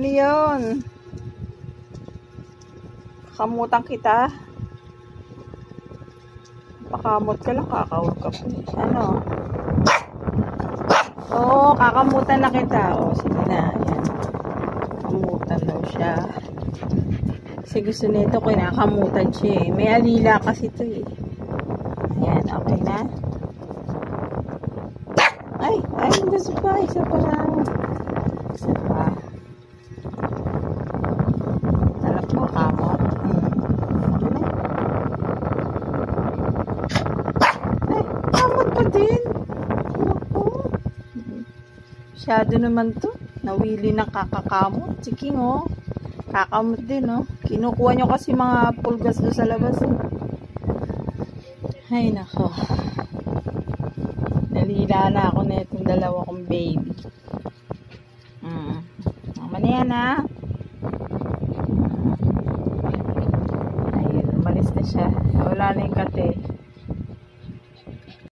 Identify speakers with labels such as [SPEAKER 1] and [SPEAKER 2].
[SPEAKER 1] Ano yun? Kamutan kita. Pakamot ka lang, kakawag ka po. Ano? Oo, kakamutan na kita. O, sige na. Ayan. Kamutan daw siya. Kasi gusto nito, kinakamutan siya eh. May alila kasi ito eh. Ayan, okay na. Ay, gusto pa. Isa pa lang. Isa pa. Talap mo, kamot. Okay na. Ay, kamot pa din. Masyado naman to. Nawili ng kakakamot. Sige oh. Kakamot din oh. Kinukuha nyo kasi mga pulgas doon sa labas eh. Ay nako. Nalila na ako na itong dalawa kong baby. Tama na yan ha. Ayun, umalis na siya. Wala na yung kate.